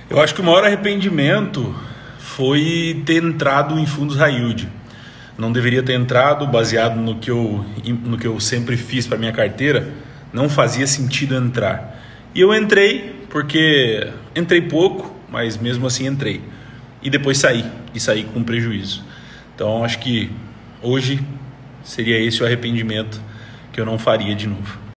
Eu acho que o maior arrependimento foi ter entrado em fundos high yield. Não deveria ter entrado, baseado no que eu sempre fiz para minha carteira, não fazia sentido entrar. E eu entrei porque entrei pouco, mas mesmo assim entrei. E depois saí com prejuízo. Então acho que hoje seria esse o arrependimento que eu não faria de novo.